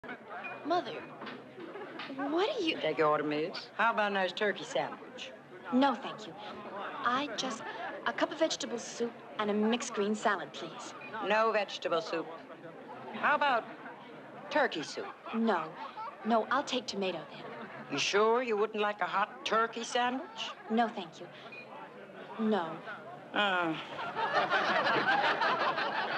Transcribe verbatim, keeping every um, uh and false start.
Mother, what are you... Take your order, miss. How about a nice turkey sandwich? No, thank you. I just... A cup of vegetable soup and a mixed green salad, please. No vegetable soup. How about turkey soup? No. No, I'll take tomato then. You sure you wouldn't like a hot turkey sandwich? No, thank you. No. Oh.